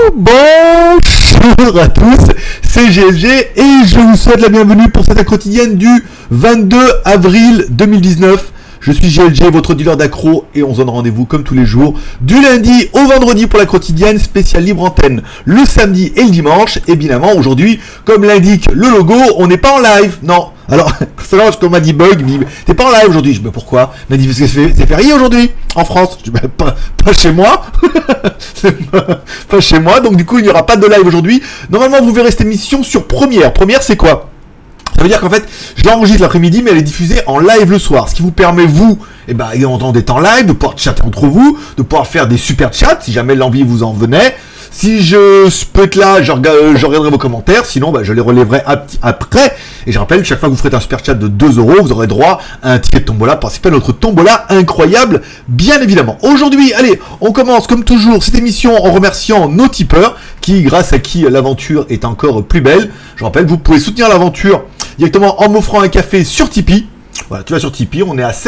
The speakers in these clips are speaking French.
Bonjour à tous, c'est GLG et je vous souhaite la bienvenue pour cette quotidienne du 22 avril 2019. Je suis GLG, votre dealer d'accro, et on se donne rendez-vous comme tous les jours, du lundi au vendredi pour la quotidienne spéciale libre antenne, le samedi et le dimanche. Et évidemment, aujourd'hui, comme l'indique le logo, on n'est pas en live, non. Alors, c'est là qu'on m'a dit Bug, t'es pas en live aujourd'hui. Je dis, mais pourquoi? Il m'a dit, parce que c'est férié aujourd'hui, en France. Je dis, pas chez moi. Pas chez moi, donc du coup, il n'y aura pas de live aujourd'hui. Normalement, vous verrez cette émission sur Première. Première, c'est quoi? Ça veut dire qu'en fait, je l'enregistre l'après-midi, mais elle est diffusée en live le soir. Ce qui vous permet, vous, d'être en live, de pouvoir chatter entre vous, de pouvoir faire des super chats, si jamais l'envie vous en venait. Si je peux être là, je regarderai vos commentaires. Sinon, je les relèverai après. Et je rappelle, chaque fois que vous ferez un super chat de 2 €, vous aurez droit à un ticket de tombola, participer à notre tombola incroyable, bien évidemment. Aujourd'hui, allez, on commence comme toujours cette émission en remerciant nos tipeurs, grâce à qui l'aventure est encore plus belle. Je rappelle, vous pouvez soutenir l'aventure directement en m'offrant un café sur Tipeee. Voilà, tu vas sur Tipeee, on est à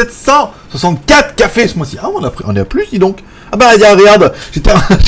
764 cafés ce mois-ci. Ah, on est à plus, dis donc. Ah bah, regarde, j'étais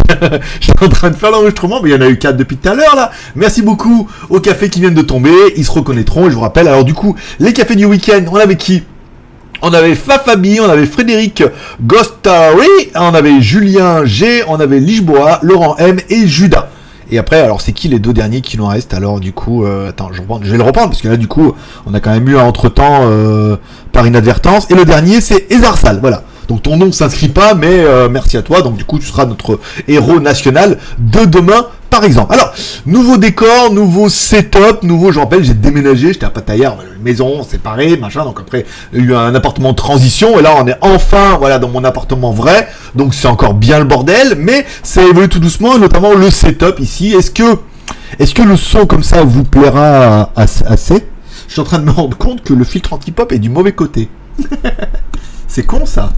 en train de faire l'enregistrement, mais il y en a eu 4 depuis tout à l'heure, là. Merci beaucoup aux cafés qui viennent de tomber, ils se reconnaîtront, et je vous rappelle. Alors du coup, les cafés du week-end, on avait qui? On avait Fafabi, on avait Frédéric Gostari, on avait Julien G, on avait Lichboa, Laurent M et Judas. Et après, alors c'est qui les deux derniers qui nous restent? Alors du coup, attends, je vais le reprendre, parce que là du coup, on a quand même eu un entre-temps par inadvertance. Et le dernier, c'est Ezarsal, voilà. Donc ton nom ne s'inscrit pas, mais merci à toi. Donc du coup, tu seras notre héros national de demain, par exemple. Alors, nouveau décor, nouveau setup, je rappelle, j'ai déménagé, j'étais à Pattaya, maison séparée, machin. Donc après, il y a eu un appartement de transition, et là on est enfin, voilà, dans mon appartement vrai. Donc c'est encore bien le bordel, mais ça évolue tout doucement, notamment le setup ici. Est-ce que le son comme ça vous plaira assez? Je suis en train de me rendre compte que le filtre anti-pop est du mauvais côté. C'est con ça.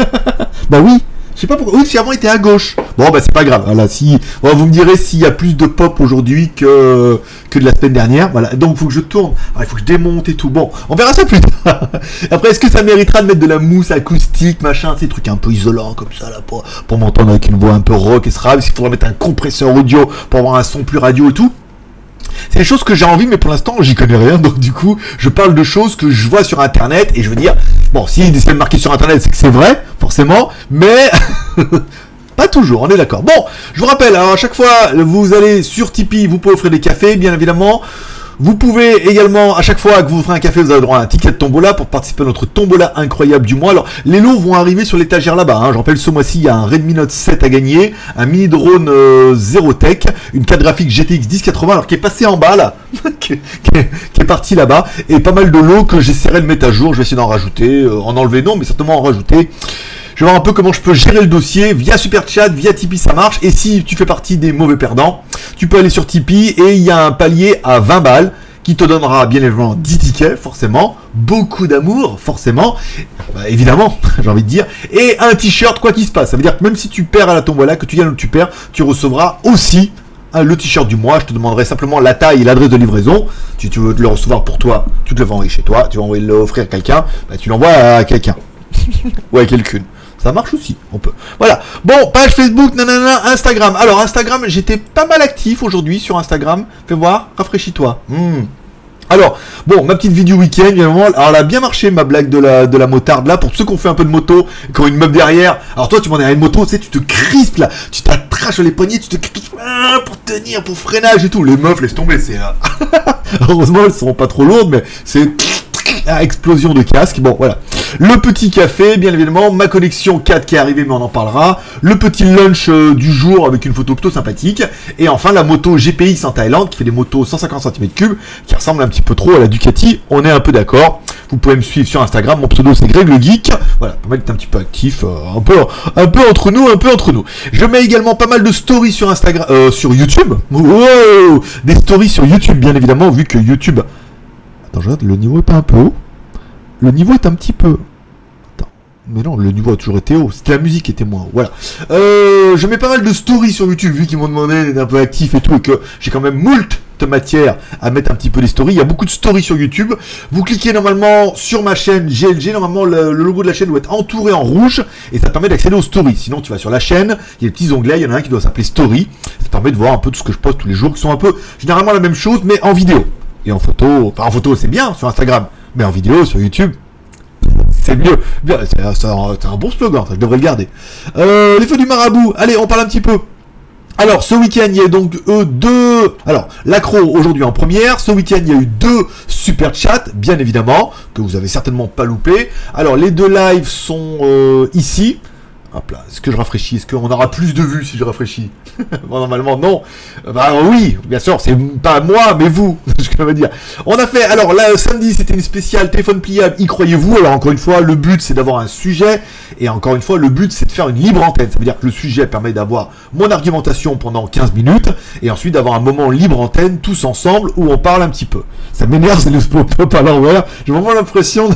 Bah oui, je sais pas pourquoi. Oui, si avant il était à gauche. Bon bah c'est pas grave. Voilà, vous me direz s'il y a plus de pop aujourd'hui que de la semaine dernière. Voilà, donc il faut que je tourne. Alors, il faut que je démonte et tout. Bon, on verra ça plus tard. Après, est-ce que ça méritera de mettre de la mousse acoustique, machin, ces trucs un peu isolants comme ça là pour m'entendre avec une voix un peu rock et ce s'il faudra mettre un compresseur audio pour avoir un son plus radio et tout. C'est des choses que j'ai envie, mais pour l'instant, j'y connais rien. Donc, du coup, je parle de choses que je vois sur Internet. Et je veux dire, bon, si c'est marqué sur Internet, c'est que c'est vrai, forcément. Mais pas toujours, on est d'accord. Bon, je vous rappelle, alors à chaque fois, vous allez sur Tipeee, vous pouvez offrir des cafés, bien évidemment. Vous pouvez également, à chaque fois que vous ferez un café, vous avez droit à un ticket de tombola pour participer à notre tombola incroyable du mois. Alors, les lots vont arriver sur l'étagère là-bas. Hein. Je rappelle, ce mois-ci, il y a un Redmi Note 7 à gagner, un mini drone Zero Tech, une carte graphique GTX 1080, alors qui est passé en bas là, qui est parti là-bas, et pas mal de lots que j'essaierai de mettre à jour. Je vais essayer d'en rajouter, en enlever non, mais certainement en rajouter. Je vais voir un peu comment je peux gérer le dossier via Super Chat, via Tipeee, ça marche. Et si tu fais partie des mauvais perdants, tu peux aller sur Tipeee et il y a un palier à 20 balles qui te donnera bien évidemment 10 tickets, forcément, beaucoup d'amour, forcément, évidemment, j'ai envie de dire, et un t-shirt quoi qu'il se passe. Ça veut dire que même si tu perds à la tombola, que tu gagnes ou tu perds, tu recevras aussi le t-shirt du mois. Je te demanderai simplement la taille et l'adresse de livraison. Si tu veux le recevoir pour toi, tu te le vas envoyer chez toi. Tu vas envoyer l'offrir à quelqu'un, tu l'envoies à quelqu'un ou à quelqu'une. Ça marche aussi, on peut. Voilà. Bon, page Facebook, nanana, Instagram. Alors, Instagram, j'étais pas mal actif aujourd'hui sur Instagram. Fais voir, rafraîchis-toi. Alors, bon, ma petite vidéo week-end, évidemment. Alors, elle a bien marché, ma blague de la motarde, là. Pour ceux qui ont fait un peu de moto, qui ont une meuf derrière. Alors, toi, tu m'en es à une moto, tu sais, tu te crispes, là. Tu t'attraches les poignets, tu te crispes pour tenir, pour freinage et tout. Les meufs, laisse tomber, c'est... Heureusement, elles seront pas trop lourdes, mais c'est... explosion de casque. Bon, voilà. Le petit café, bien évidemment, ma connexion 4 qui est arrivée, mais on en parlera. Le petit lunch du jour avec une photo plutôt sympathique. Et enfin, la moto GPX en Thaïlande qui fait des motos 150 cm3 qui ressemble un petit peu trop à la Ducati. On est un peu d'accord. Vous pouvez me suivre sur Instagram. Mon pseudo, c'est Greg le Geek. Voilà, pas mal d'être un petit peu actif. Un peu entre nous, Je mets également pas mal de stories sur Instagram, sur YouTube. Wow, des stories sur YouTube, bien évidemment, vu que YouTube... Attends, je regarde, le niveau est pas un peu haut. Le niveau est un petit peu... Attends, mais non, le niveau a toujours été haut. C'était la musique qui était moins haut, voilà. Je mets pas mal de stories sur YouTube, vu qu'ils m'ont demandé d'être un peu actif et tout, et que j'ai quand même moult petite matière à mettre un petit peu les stories. Il y a beaucoup de stories sur YouTube. Vous cliquez normalement sur ma chaîne GLG. Normalement, le logo de la chaîne doit être entouré en rouge et ça permet d'accéder aux stories. Sinon, tu vas sur la chaîne, il y a des petits onglets. Il y en a un qui doit s'appeler Story. Ça permet de voir un peu tout ce que je poste tous les jours, qui sont un peu généralement la même chose, mais en vidéo. Et en photo, enfin en photo c'est bien sur Instagram, mais en vidéo sur YouTube, c'est mieux. C'est un bon slogan, ça, je devrais le garder. Les feux du marabout, allez, on parle un petit peu. Alors, ce week-end, il y a donc deux... Alors, l'accro aujourd'hui en première. Ce week-end, il y a eu 2 super chats, bien évidemment, que vous avez certainement pas loupé. Alors, les 2 lives sont ici. Hop là, est-ce que je rafraîchis? Est-ce qu'on aura plus de vues si je rafraîchis? Bon, normalement, non. Bah oui, bien sûr, c'est pas moi, mais vous, c'est ce que je veux dire. On a fait, alors là, samedi, c'était une spéciale téléphone pliable, y croyez-vous? Alors encore une fois, le but, c'est d'avoir un sujet, et encore une fois, le but, c'est de faire une libre antenne. Ça veut dire que le sujet permet d'avoir mon argumentation pendant 15 minutes, et ensuite d'avoir un moment libre antenne, tous ensemble, où on parle un petit peu. Ça m'énerve, c'est le pop à l'envers. J'ai vraiment l'impression de...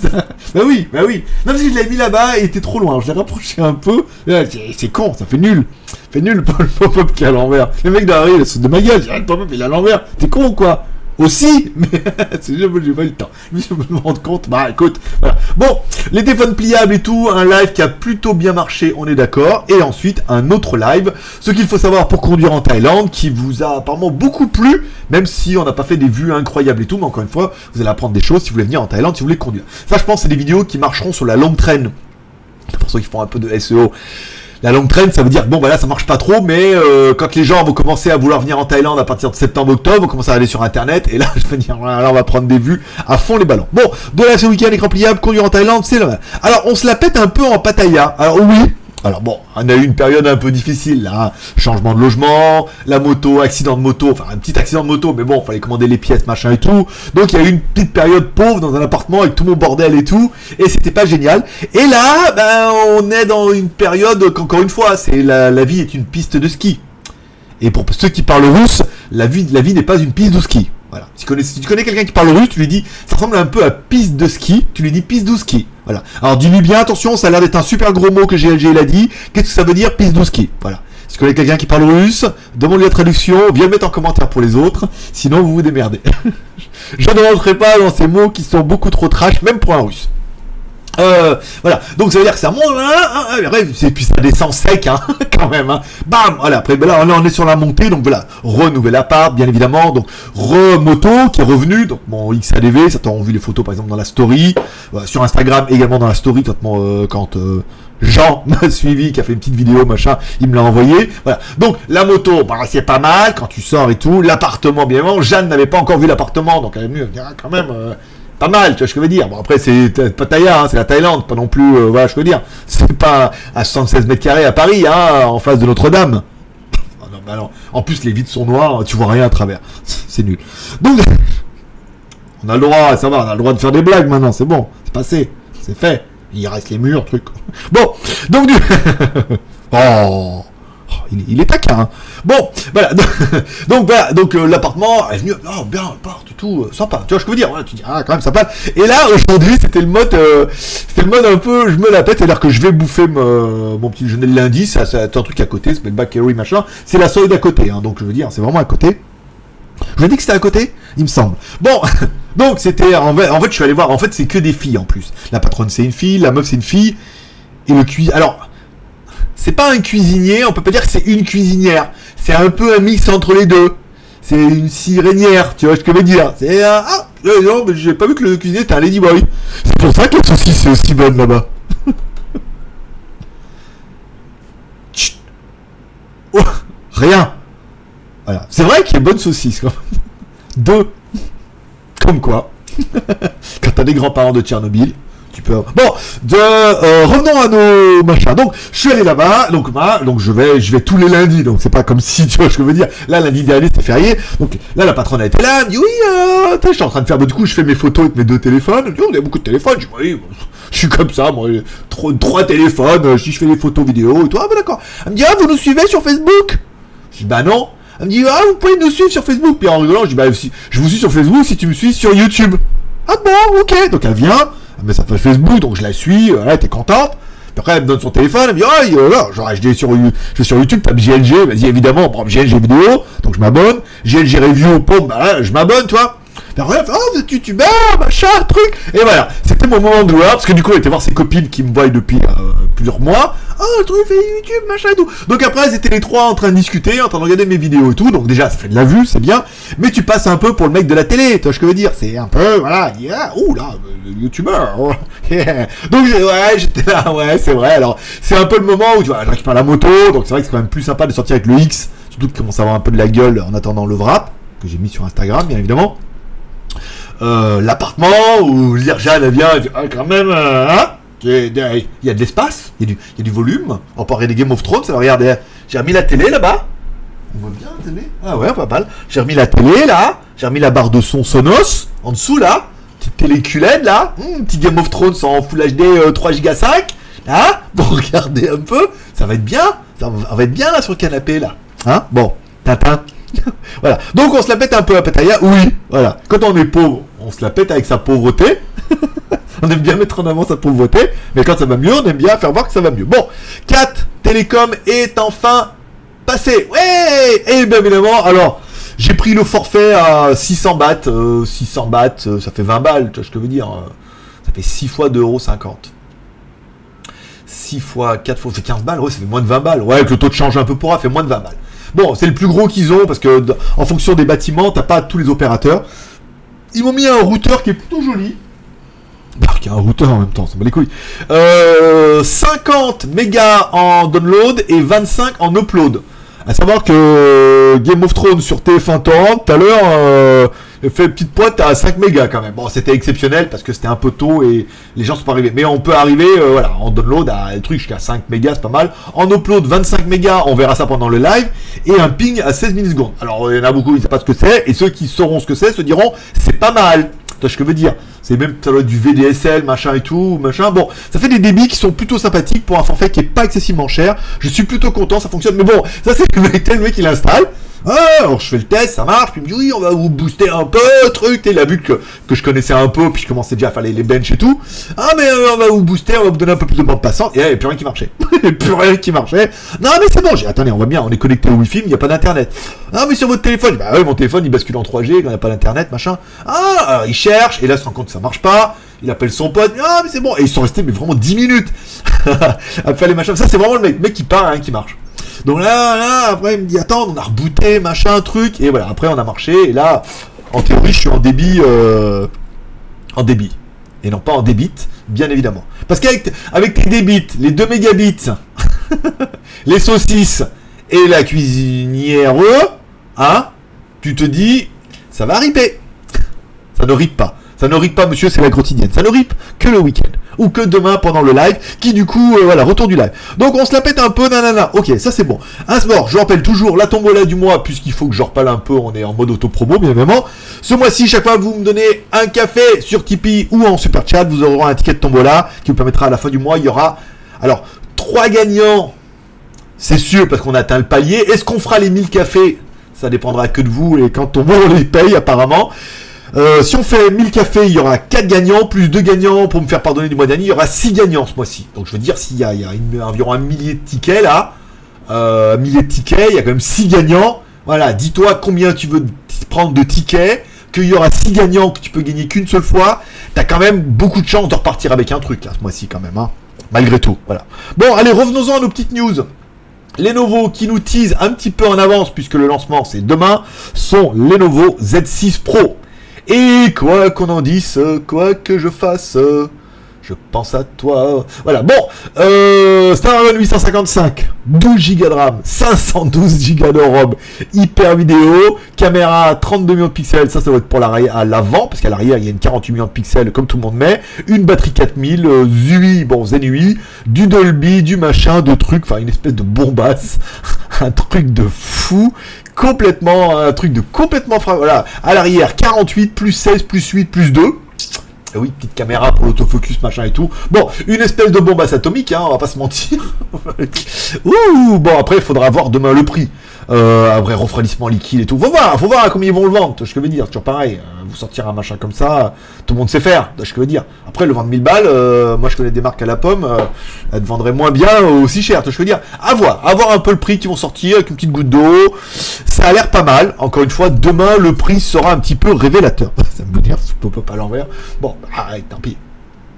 bah oui. Non, parce que je l'ai mis là-bas, et il était trop loin. Je l'ai rapproché un peu. C'est con, ça fait nul. Fait nul le pop-up qui est à l'envers. Le mec d'arriver, il se de ma gueule. Le pop-up il est à l'envers. T'es con ou quoi? Aussi, mais j'ai pas eu le temps. Je me rends compte. Bah écoute, voilà. Bon, les téléphones pliables et tout, un live qui a plutôt bien marché, on est d'accord. Et ensuite, un autre live. Ce qu'il faut savoir pour conduire en Thaïlande, qui vous a apparemment beaucoup plu, même si on n'a pas fait des vues incroyables et tout, mais encore une fois, vous allez apprendre des choses si vous voulez venir en Thaïlande, si vous voulez conduire. Ça, je pense, c'est des vidéos qui marcheront sur la longue traîne. Pour ceux qui font un peu de SEO. La longue traîne, ça veut dire que bon, bah là, ça marche pas trop, mais quand les gens vont commencer à vouloir venir en Thaïlande à partir de septembre-octobre, vont commencer à aller sur Internet, et là, je vais dire, voilà, là, on va prendre des vues à fond les ballons. Bon, de là, ce week-end, écran pliable, conduire en Thaïlande, c'est le mal. Alors, on se la pète un peu en Pattaya. Alors, oui. Alors bon, on a eu une période un peu difficile là, changement de logement, la moto, accident de moto, enfin un petit accident de moto, mais bon, fallait commander les pièces, machin et tout. Donc il y a eu une petite période pauvre dans un appartement avec tout mon bordel et tout, et c'était pas génial. Et là, ben on est dans une période qu'encore une fois, c'est la vie est une piste de ski. Et pour ceux qui parlent russe, la vie n'est pas une piste de ski. Voilà. Si tu connais quelqu'un qui parle russe, tu lui dis, ça ressemble un peu à piste de ski, tu lui dis piste de ski. Voilà. Alors dis-lui bien, attention, ça a l'air d'être un super gros mot que GLG il a dit. Qu'est-ce que ça veut dire, piste de ski? Voilà. Si tu connais quelqu'un qui parle russe, demande-lui la traduction, viens le mettre en commentaire pour les autres, sinon vous vous démerdez. Je ne rentrerai pas dans ces mots qui sont beaucoup trop trash, même pour un russe. Voilà, donc ça veut dire que ça monte, et puis ça descend sec, hein, quand même, hein. Bam, voilà, après, ben là, on est sur la montée, donc voilà, renouvel appart, bien évidemment, donc, moto qui est revenu, donc mon XADV, certains ont vu les photos, par exemple, dans la story, sur Instagram, également dans la story, quand Jean m'a suivi, qui a fait une petite vidéo, machin, il me l'a envoyé, voilà, donc, la moto, bah, c'est pas mal, quand tu sors et tout, l'appartement, bien évidemment, Jeanne n'avait pas encore vu l'appartement, donc elle est venue, elle me dit, ah, quand même, pas mal, tu vois ce que je veux dire. Bon, après, c'est Pattaya, hein, c'est la Thaïlande, pas non plus, voilà, je veux dire. C'est pas à 76 mètres carrés à Paris, hein, en face de Notre-Dame. Oh, non, bah non. En plus, les vitres sont noires, tu vois rien à travers. C'est nul. Donc, on a le droit, ça va, on a le droit de faire des blagues maintenant, c'est bon, c'est passé, c'est fait. Il reste les murs, truc. Bon, donc, oh, il est taquin, hein. Bon, voilà, donc voilà, donc l'appartement est venu, oh bien, appart, tout, sympa, tu vois ce que je veux dire, ouais, tu dis, ah, quand même sympa, et là, aujourd'hui, c'était le mode un peu, je me la pète, c'est-à-dire que je vais bouffer mon petit déjeuner le lundi, c'est un truc à côté, ça s'appelle Bakery, machin, c'est la soirée d'à côté, hein, donc je veux dire, c'est vraiment à côté. Je vous ai dit que c'était à côté, il me semble. Bon, donc c'était, en fait, je suis allé voir, en fait, c'est que des filles, en plus. La patronne, c'est une fille, la meuf, c'est une fille, et le alors, c'est pas un cuisinier, on peut pas dire que c'est une cuisinière. C'est un peu un mix entre les deux. C'est une sirènière, tu vois ce que je veux dire. C'est un... Ah, non, mais j'ai pas vu que le cuisinier était un ladyboy. C'est pour ça que la saucisse est aussi bonne là-bas. Oh, rien. Voilà. C'est vrai qu'il y a bonne saucisse, quand même. 2. Comme quoi. Quand t'as des grands-parents de Tchernobyl. Bon, revenons à nos machins. Donc, je suis allé là-bas, donc je vais tous les lundis, donc c'est pas comme si, tu vois ce que je veux dire. Là, lundi dernier, c'était férié. Donc, là, la patronne a été là, elle me dit, oui, je suis en train de faire, du coup, je fais mes photos avec mes 2 téléphones. Elle me dit, on a beaucoup de téléphones. Je dis, oui, je suis comme ça, moi, 3 téléphones, je fais les photos vidéo et tout. Ah, bah, d'accord. Elle me dit, ah, vous nous suivez sur Facebook? Je dis, bah, non. Elle me dit, ah, vous pouvez nous suivre sur Facebook. Puis en rigolant, je dis, bah, je vous suis sur Facebook si tu me suis sur YouTube. Ah, bon, ok. Donc, elle vient. Mais ça fait Facebook, donc je la suis, elle était contente. Puis après, elle me donne son téléphone, elle me dit, genre, je vais sur YouTube, tape GLG, vas-y, évidemment, on prend GLG vidéo, donc je m'abonne, GLG review, pom, bah là, je m'abonne, tu vois. Puis après, vous êtes youtubeur, machin, truc. Et voilà, c'était mon moment de gloire, parce que du coup, elle était voir ses copines qui me voient depuis plusieurs mois. Le truc fait YouTube, machin et tout. Donc après, elles étaient les trois en train de discuter, en train de regarder mes vidéos et tout. Donc déjà, ça fait de la vue, c'est bien. Mais tu passes un peu pour le mec de la télé, tu vois ce que je veux dire. C'est un peu, voilà, le youtubeur. Oh, yeah. Donc j'étais là, ouais, c'est vrai. Alors, c'est un peu le moment où tu vois, je récupère la moto. Donc c'est vrai que c'est quand même plus sympa de sortir avec le X. Surtout qu'il commence à avoir un peu de la gueule en attendant le wrap, que j'ai mis sur Instagram, bien évidemment. L'appartement où Jeanne elle vient, elle dit, quand même, il y a de l'espace, il y a du volume. On parlait des Game of Thrones, ça va regarder. J'ai remis la télé là-bas. On voit bien la télé. Ah ouais, pas mal. J'ai remis la télé là. J'ai remis la barre de son Sonos en dessous là. Petite télé QLED là. Petit Game of Thrones en Full HD 3 Go 5. Là, pour regarder un peu. Ça va être bien. Ça va être bien là sur le canapé là. Hein? Bon, Tintin. Voilà. Donc on se la pète un peu à Pétaïa. Oui, voilà. Quand on est pauvre, on se la pète avec sa pauvreté. On aime bien mettre en avant sa pauvreté, mais quand ça va mieux, on aime bien faire voir que ça va mieux. Bon, 4 Télécom est enfin passé. Ouais. Et bien évidemment, alors, j'ai pris le forfait à 600 bahts. 600 bahts, ça fait 20 balles, tu vois ce que je veux dire. Ça fait 6 fois 2,50 €. 6 fois 4 fois, ça fait 15 balles. Ouais, ça fait moins de 20 balles. Ouais, avec le taux de change un peu pour ça fait moins de 20 balles. Bon, c'est le plus gros qu'ils ont, parce que en fonction des bâtiments, t'as pas tous les opérateurs. Ils m'ont mis un routeur qui est plutôt joli. Qui a un routeur en même temps, ça bat les couilles. 50 mégas en download et 25 en upload. À savoir que Game of Thrones sur TF1 Torrent, tout à l'heure, fait une petite pointe à 5 mégas quand même. Bon, c'était exceptionnel parce que c'était un peu tôt et les gens sont pas arrivés. Mais on peut arriver, voilà, en download à des trucs jusqu'à 5 mégas, c'est pas mal. En upload, 25 mégas, on verra ça pendant le live. Et un ping à 16 millisecondes. Alors, il y en a beaucoup, ils ne savent pas ce que c'est. Et ceux qui sauront ce que c'est se diront, c'est pas mal. Tu vois ce que je veux dire? C'est même, ça doit être du VDSL, machin et tout, machin. Bon, ça fait des débits qui sont plutôt sympathiques pour un forfait qui est pas excessivement cher. Je suis plutôt content, ça fonctionne. Mais bon, ça c'est le mec qui l'installe. Alors je fais le test, ça marche, puis il me dit oui, on va vous booster un peu, truc. Il a vu que je connaissais un peu, puis je commençais déjà à faire les benches et tout. Mais on va vous booster, on va vous donner un peu plus de bande passante. Et il n'y a plus rien qui marchait. Il n'y a plus rien qui marchait. Non mais c'est bon, attendez, on voit bien, on est connecté au Wi-Fi, mais il n'y a pas d'internet. Mais sur votre téléphone, bah ouais, mon téléphone il bascule en 3G, quand il n'y a pas d'internet, machin. Alors, il cherche, et là il se rend compte que ça marche pas. Il appelle son pote, mais c'est bon. Et ils sont restés mais vraiment 10 minutes à faire les machins. Ça c'est vraiment le mec qui part, rien qui marche. Donc là, après il me dit attends, on a rebooté, machin, truc. Et voilà, après on a marché. Et là, en théorie, je suis en débit. Et non pas en débit, bien évidemment. Parce qu'avec tes débits, les 2 mégabits, les saucisses et la cuisinière, tu te dis, ça va riper. Ça ne ripe pas. Ça ne ripe pas, monsieur, c'est la quotidienne. Ça ne ripe que le week-end. Ou que demain pendant le live, qui du coup, voilà, retour du live. Donc on se la pète un peu, nanana. Ok, ça c'est bon. Un sport, je rappelle toujours la tombola du mois, puisqu'il faut que je repale un peu, on est en mode auto-promo, bien évidemment. Ce mois-ci, chaque fois que vous me donnez un café sur Tipeee ou en super chat, vous aurez un ticket de tombola qui vous permettra à la fin du mois, il y aura, alors, 3 gagnants, c'est sûr, parce qu'on a atteint le palier. Est-ce qu'on fera les 1000 cafés? Ça dépendra que de vous, et quand on les paye, apparemment. Si on fait 1000 cafés, il y aura 4 gagnants, plus 2 gagnants pour me faire pardonner du mois dernier, il y aura 6 gagnants ce mois-ci. Donc je veux dire, s'il y a environ 1 millier de tickets là, il y a quand même 6 gagnants. Voilà, dis-toi combien tu veux prendre de tickets, qu'il y aura 6 gagnants que tu peux gagner qu'une seule fois. T'as quand même beaucoup de chances de repartir avec un truc là, ce mois-ci quand même, malgré tout. Voilà. Bon, allez, revenons-en à nos petites news. Lenovo qui nous tease un petit peu en avance, puisque le lancement c'est demain, sont Lenovo Z6 Pro. Et quoi qu'on en dise, quoi que je fasse, je pense à toi. Voilà, bon, Snapdragon 855, 12 Go de RAM, 512 Go de ROM, hyper vidéo, caméra 32 millions de pixels, ça doit être pour à l'avant, parce qu'à l'arrière il y a une 48 millions de pixels comme tout le monde met, une batterie 4000, ZUI, bon Zen UI, du Dolby, du machin, de trucs, enfin une espèce de bombasse, un truc de fou, complètement, un truc de complètement, voilà, à l'arrière 48, plus 16, plus 8, plus 2, Et oui, petite caméra pour l'autofocus, machin et tout. Bon, une espèce de bombasse atomique, hein, on va pas se mentir. Ouh, bon, après, il faudra voir demain le prix. Un vrai refroidissement liquide et tout. Faut voir à combien ils vont le vendre. Tu vois ce que je veux dire, toujours pareil. Vous sortir un machin comme ça, tout le monde sait faire. Tu vois ce que je veux dire. Après, le vendre 1000 balles, moi je connais des marques à la pomme, elles te vendraient moins bien, aussi cher. Tu vois ce que je veux dire. À voir un peu le prix qui vont sortir avec une petite goutte d'eau. Ça a l'air pas mal. Encore une fois, demain, le prix sera un petit peu révélateur. Ça me dire, je peux pas l'envers. Bon, arrête, tant pis.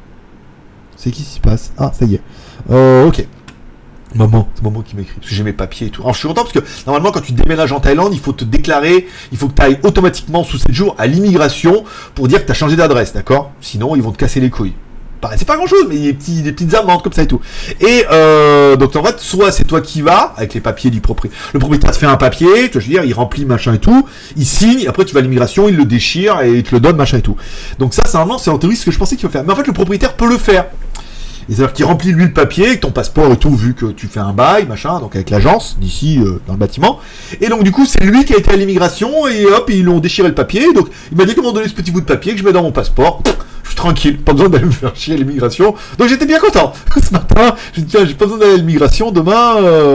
C'est qui s'y passe? Ah, ça y est. Ok. C'est Maman qui m'écrit, parce que j'ai mes papiers et tout. Alors je suis content parce que normalement quand tu déménages en Thaïlande, il faut te déclarer, il faut que tu ailles automatiquement sous 7 jours à l'immigration pour dire que tu as changé d'adresse, d'accord? Sinon ils vont te casser les couilles. C'est pas grand chose, mais il y a des petites amendes comme ça et tout. Et donc en fait, soit c'est toi qui vas avec les papiers du propriétaire. Le propriétaire te fait un papier, tu vois, je veux dire, il remplit machin et tout, il signe, après tu vas à l'immigration, il le déchire et il te le donne machin et tout. Donc ça, normalement, c'est en théorie ce que je pensais qu'il faut faire. Mais en fait, le propriétaire peut le faire. C'est-à-dire qu'il remplit lui le papier, avec ton passeport et tout, vu que tu fais un bail, machin, donc avec l'agence, d'ici, dans le bâtiment. Et donc du coup, c'est lui qui a été à l'immigration, et hop, ils l'ont déchiré le papier. Donc il m'a dit comment donner ce petit bout de papier que je mets dans mon passeport. Je suis tranquille, pas besoin d'aller me faire chier à l'immigration. Donc j'étais bien content. Ce matin, je me dis, tiens, j'ai pas besoin d'aller à l'immigration, demain,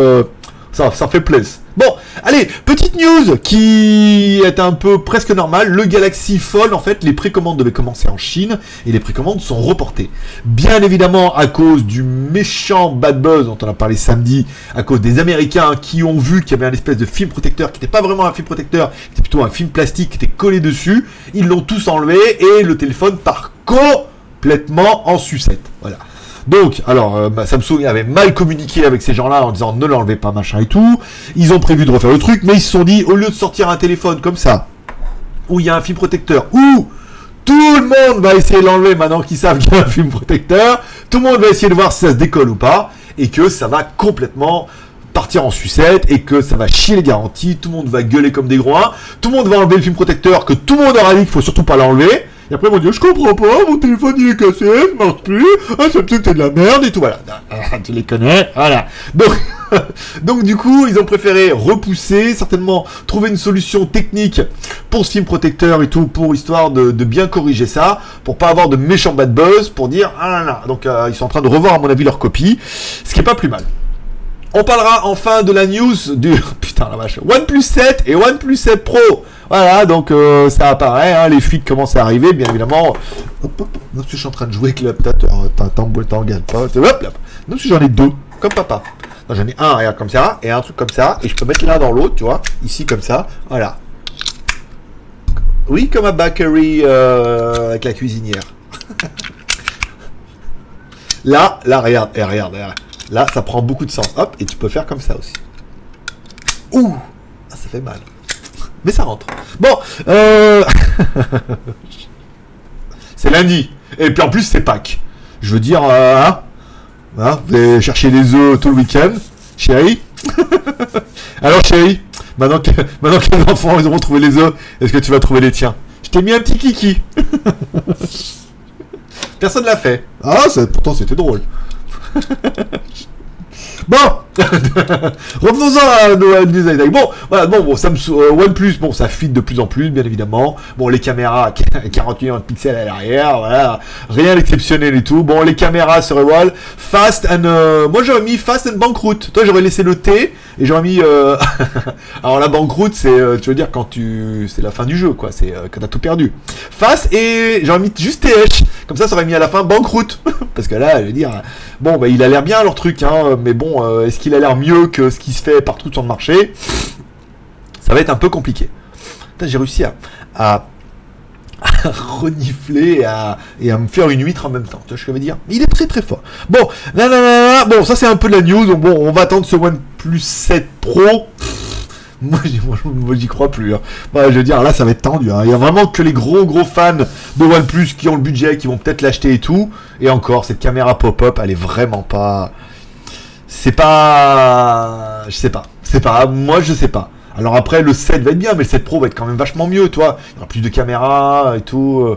ça fait plaisir. Bon, allez, petite news qui est un peu presque normale. Le Galaxy Fold, en fait, les précommandes devaient commencer en Chine et les précommandes sont reportées. Bien évidemment, à cause du méchant bad buzz dont on a parlé samedi, à cause des Américains qui ont vu qu'il y avait un espèce de film protecteur qui n'était pas vraiment un film protecteur, qui était plutôt un film plastique qui était collé dessus. Ils l'ont tous enlevé et le téléphone part complètement en sucette. Voilà. Donc, alors, Samsung avait mal communiqué avec ces gens-là en disant ne l'enlevez pas, machin et tout. Ils ont prévu de refaire le truc, mais ils se sont dit, au lieu de sortir un téléphone comme ça, où il y a un film protecteur, où tout le monde va essayer de l'enlever maintenant qu'ils savent qu'il y a un film protecteur, tout le monde va essayer de voir si ça se décolle ou pas, et que ça va complètement partir en sucette, et que ça va chier les garanties, tout le monde va gueuler comme des groins, tout le monde va enlever le film protecteur, que tout le monde aura dit qu'il faut surtout pas l'enlever. Et après, ils vont dire, je comprends pas, mon téléphone il est cassé, il marche plus, Samsung c'est de la merde et tout, voilà. Tu les connais, voilà. Donc du coup, ils ont préféré repousser, certainement trouver une solution technique pour ce film protecteur et tout, pour histoire de bien corriger ça, pour pas avoir de méchants bad buzz, pour dire, Donc ils sont en train de revoir à mon avis leur copie, ce qui est pas plus mal. On parlera enfin de la news du putain la vache, OnePlus 7 et OnePlus 7 Pro. Voilà, donc ça apparaît, hein, les fuites commencent à arriver, bien évidemment. Hop, non, je suis en train de jouer avec l'adaptateur, t'engueules pas. Hop, non, j'en ai deux, comme papa. J'en ai un, regarde, comme ça, et un truc comme ça, et je peux mettre l'un dans l'autre, tu vois, ici comme ça, voilà. Oui, comme un bakery avec la cuisinière. Là, regarde, regarde. Là, ça prend beaucoup de sens. Hop, et tu peux faire comme ça aussi. Ouh, ça fait mal. Mais ça rentre. Bon, c'est lundi. Et puis en plus, c'est Pâques. Je veux dire, vous allez chercher les œufs tout le week-end. Chérie. Alors, chérie, maintenant que les enfants ils auront trouvé les œufs, est-ce que tu vas trouver les tiens? Je t'ai mis un petit kiki. Personne l'a fait. Ah, pourtant, c'était drôle. Bon, revenons-en à nos news. Bon, voilà, bon, Samsung, OnePlus, bon, ça fuite de plus en plus, bien évidemment. Bon, les caméras, 40 millions de pixels à l'arrière, voilà, rien d'exceptionnel et tout. Bon, les caméras sur Wall, Fast and, moi j'aurais mis Fast and Banqueroute. Toi, j'aurais laissé le T et j'aurais mis, alors la banqueroute, c'est, tu veux dire quand c'est la fin du jeu, quoi, c'est quand t'as tout perdu. Fast et j'aurais mis juste TH, comme ça aurait mis à la fin banqueroute, parce que là, je veux dire, bon, bah il a l'air bien leur truc, hein, mais bon. Est-ce qu'il a l'air mieux que ce qui se fait partout sur le marché? Ça va être un peu compliqué. J'ai réussi à renifler et à me faire une huître en même temps. Tu vois ce que je veux dire? Il est très très fort. Bon, bon, ça c'est un peu de la news. Donc, bon, on va attendre ce OnePlus 7 Pro. Moi, j'y crois plus. Hein. Bah, je veux dire, là, ça va être tendu. Hein. Il y a vraiment que les gros fans de OnePlus qui ont le budget, qui vont peut-être l'acheter et tout. Et encore, cette caméra pop-up, elle est vraiment pas... C'est pas... Je sais pas. Moi, je sais pas. Alors après, le 7 va être bien, mais le 7 Pro va être quand même vachement mieux, toi. Il y aura plus de caméras et tout.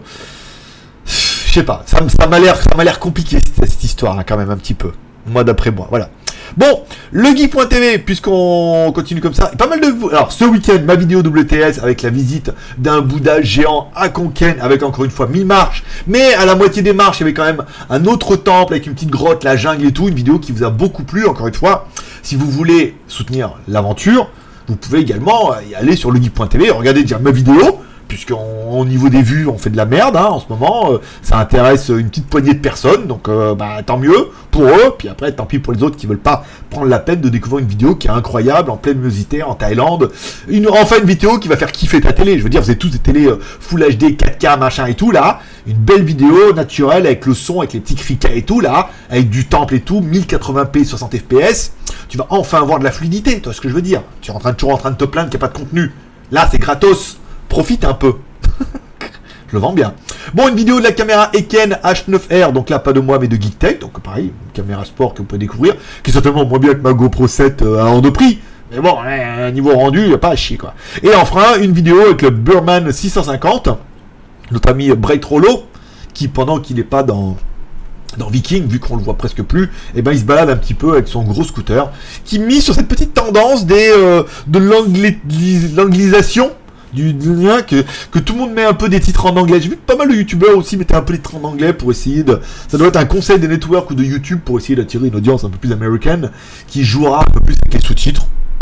Je sais pas. Ça m'a l'air compliqué, cette histoire, là, quand même, un petit peu. Moi, d'après moi. Voilà. Bon, legeek.tv, puisqu'on continue comme ça, pas mal de vous. Alors, ce week-end, ma vidéo WTS avec la visite d'un Bouddha géant à Konken, avec encore une fois 1000 marches, mais à la moitié des marches, il y avait quand même un autre temple avec une petite grotte, la jungle et tout, une vidéo qui vous a beaucoup plu, encore une fois. Si vous voulez soutenir l'aventure, vous pouvez également y aller sur legeek.tv, regardez déjà ma vidéo, puisqu'au niveau des vues, on fait de la merde hein, en ce moment, ça intéresse une petite poignée de personnes, donc tant mieux pour eux, puis après tant pis pour les autres qui veulent pas prendre la peine de découvrir une vidéo qui est incroyable, en pleine musicité, en Thaïlande, enfin une vidéo qui va faire kiffer ta télé, je veux dire, vous avez tous des télés Full HD, 4K, machin et tout là, une belle vidéo naturelle avec le son, avec les petits criquets et tout là, avec du temple et tout, 1080p, 60 fps, tu vas enfin avoir de la fluidité, tu vois ce que je veux dire, tu es toujours en train de te plaindre qu'il n'y a pas de contenu, là c'est gratos. Profite un peu. Je le vends bien. Bon, une vidéo de la caméra Eken H9R, donc là, pas de moi, mais de GeekTech, donc pareil, une caméra sport que vous pouvez découvrir, qui est certainement moins bien que ma GoPro 7 à hors de prix, mais bon, niveau rendu, il n'y a pas à chier, quoi. Et enfin, une vidéo avec le Burman 650, notre ami Bright Rollo, qui, pendant qu'il n'est pas dans Viking, vu qu'on le voit presque plus, et ben il se balade un petit peu avec son gros scooter, qui mise sur cette petite tendance de l'anglisation, du lien que tout le monde met un peu des titres en anglais. J'ai vu que pas mal de youtubeurs aussi mettaient un peu des titres en anglais pour essayer de... Ça doit être un conseil des networks ou de YouTube pour essayer d'attirer une audience un peu plus américaine qui jouera un peu plus avec les sous-titres.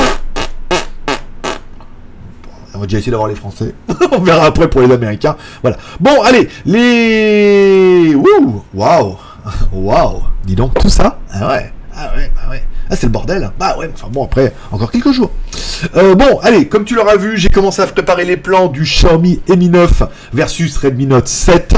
On va déjà essayer d'avoir les Français. On verra après pour les Américains. Voilà. Bon, allez, les... Wouh, waouh, waouh. Dis donc, tout ça. Ah ouais, bah ouais. Ah, c'est le bordel. Bah ouais, enfin bon, après, encore quelques jours. Bon, allez, comme tu l'auras vu, j'ai commencé à préparer les plans du Xiaomi Mi 9 versus Redmi Note 7.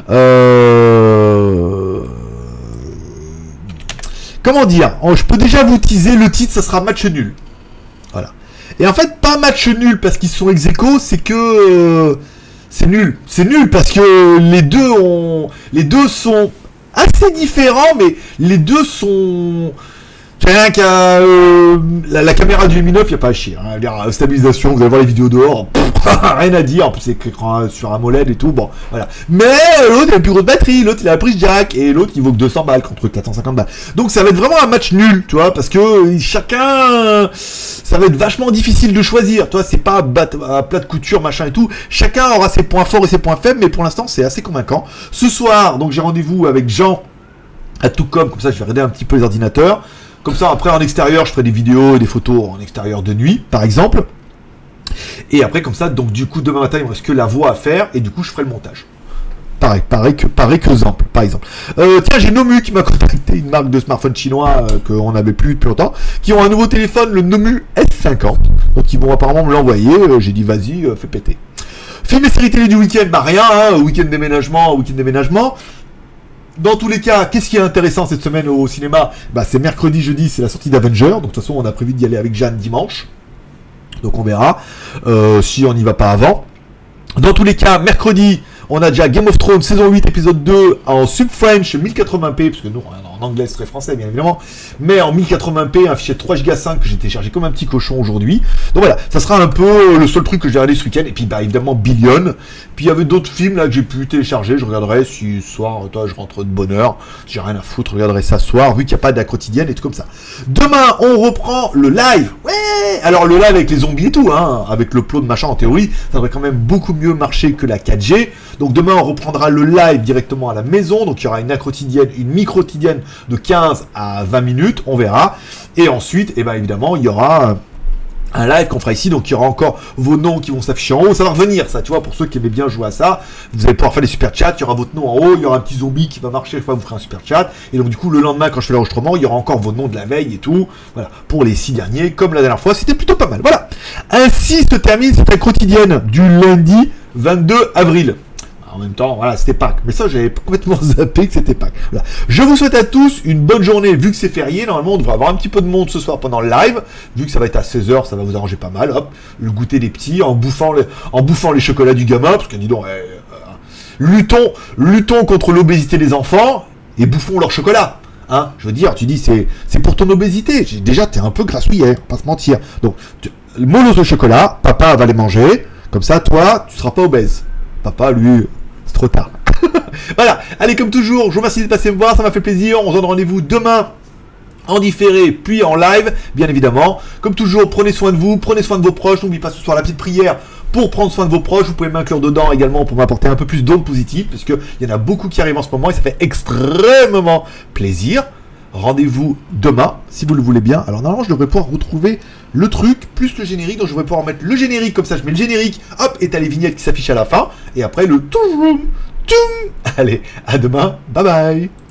Comment dire? Je peux déjà vous teaser, le titre, ça sera match nul. Voilà. Et en fait, pas match nul parce qu'ils sont ex-aequo, c'est que... c'est nul. C'est nul parce que les deux sont assez différents, mais les deux sont... Rien qu'à la caméra du Mi 9, il n'y a pas à chier. Hein. Stabilisation, vous allez voir les vidéos dehors, rien à dire. En plus, c'est écran sur AMOLED et tout. Bon, voilà. Mais l'autre, il a une plus grosse batterie. L'autre, il a la prise jack. Et l'autre, il vaut que 200 balles contre 450 balles. Donc, ça va être vraiment un match nul, tu vois, parce que chacun, ça va être vachement difficile de choisir. Tu vois, c'est pas à plat de couture, machin et tout. Chacun aura ses points forts et ses points faibles, mais pour l'instant, c'est assez convaincant. Ce soir, donc, j'ai rendez-vous avec Jean à Toucom. Comme ça, je vais regarder un petit peu les ordinateurs. Comme ça, après, en extérieur, je ferai des vidéos et des photos en extérieur de nuit, par exemple. Et après, comme ça, donc du coup, demain matin, il me reste que la voix à faire, et du coup, je ferai le montage. Pareil que exemple, par exemple. Tiens, j'ai Nomu qui m'a contacté, une marque de smartphone chinois qu'on n'avait plus depuis longtemps, qui ont un nouveau téléphone, le Nomu S50. Donc, ils vont apparemment me l'envoyer. J'ai dit, vas-y, fais péter. Film et série télé du week-end, bah rien, hein, week-end déménagement. Dans tous les cas, qu'est-ce qui est intéressant cette semaine au cinéma? Bah, c'est mercredi, jeudi, c'est la sortie d'Avenger. Donc, de toute façon, on a prévu d'y aller avec Jeanne dimanche. Donc, on verra si on n'y va pas avant. Dans tous les cas, mercredi, on a déjà Game of Thrones, saison 8, épisode 2, en sub-French, 1080p, parce que nous, en anglais, c'est très français, bien évidemment, mais en 1080p, un fichier de 3 Go 5 que j'ai téléchargé comme un petit cochon aujourd'hui. Donc voilà, ça sera un peu le seul truc que j'ai regardé ce week-end, et puis bah évidemment Billion. Puis il y avait d'autres films là que j'ai pu télécharger, je regarderai si ce soir, toi, je rentre de bonne heure, si j'ai rien à foutre, je regarderai ça ce soir, vu qu'il n'y a pas de la quotidienne et tout comme ça. Demain, on reprend le live. Ouais, alors le live avec les zombies et tout, hein, avec le plot de machin en théorie, ça devrait quand même beaucoup mieux marcher que la 4G. Donc demain, on reprendra le live directement à la maison, donc il y aura une quotidienne, une micro-quotidienne de 15 à 20 minutes, on verra. Et ensuite, eh ben, évidemment, il y aura un live qu'on fera ici, donc il y aura encore vos noms qui vont s'afficher en haut, ça va revenir ça, tu vois, pour ceux qui aimaient bien jouer à ça, vous allez pouvoir faire les super chats, il y aura votre nom en haut, il y aura un petit zombie qui va marcher, vous ferez un super chat, et donc du coup le lendemain quand je fais l'enregistrement, il y aura encore vos noms de la veille et tout, voilà, pour les 6 derniers, comme la dernière fois, c'était plutôt pas mal, voilà. Ainsi se termine cette quotidienne du lundi 22 avril. En même temps, voilà, c'était Pâques. Mais ça, j'avais complètement zappé que c'était Pâques. Voilà. Je vous souhaite à tous une bonne journée, vu que c'est férié. Normalement, on devrait avoir un petit peu de monde ce soir pendant le live. Vu que ça va être à 16h, ça va vous arranger pas mal. Hop, le goûter des petits, en bouffant les chocolats du gamin. Parce que, dis donc, luttons contre l'obésité des enfants et bouffons leur chocolat. Hein, je veux dire, tu dis, c'est pour ton obésité. Déjà, t'es un peu grassouillet, pas se mentir. Donc, mollo le chocolat, papa va les manger. Comme ça, toi, tu seras pas obèse. Papa, lui... trop tard. Voilà, allez, comme toujours, je vous remercie de passer me voir, ça m'a fait plaisir. On se donne rendez-vous demain en différé, puis en live, bien évidemment. Comme toujours, prenez soin de vous, prenez soin de vos proches. N'oubliez pas ce soir la petite prière pour prendre soin de vos proches. Vous pouvez m'inclure dedans également pour m'apporter un peu plus d'ondes positives, parce qu'il y en a beaucoup qui arrivent en ce moment et ça fait extrêmement plaisir. Rendez-vous demain, si vous le voulez bien. Alors normalement, je devrais pouvoir retrouver le truc, plus le générique. Donc je devrais pouvoir mettre le générique, comme ça je mets le générique, hop, et t'as les vignettes qui s'affichent à la fin. Et après le toum. Allez, à demain, bye bye.